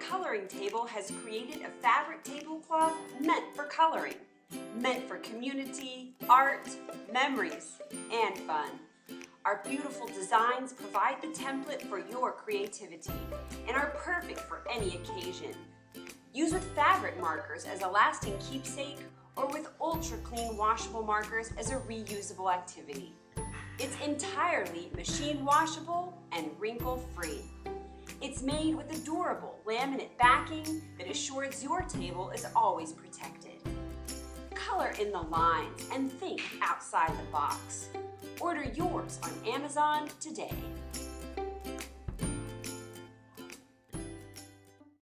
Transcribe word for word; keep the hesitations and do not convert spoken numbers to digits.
Coloring Table has created a fabric tablecloth meant for coloring, meant for community, art, memories, and fun. Our beautiful designs provide the template for your creativity and are perfect for any occasion. Use with fabric markers as a lasting keepsake or with ultra clean washable markers as a reusable activity. It's entirely machine washable and wrinkle free. It's made with a durable laminate backing that assures your table is always protected. Color in the lines and think outside the box. Order yours on Amazon today.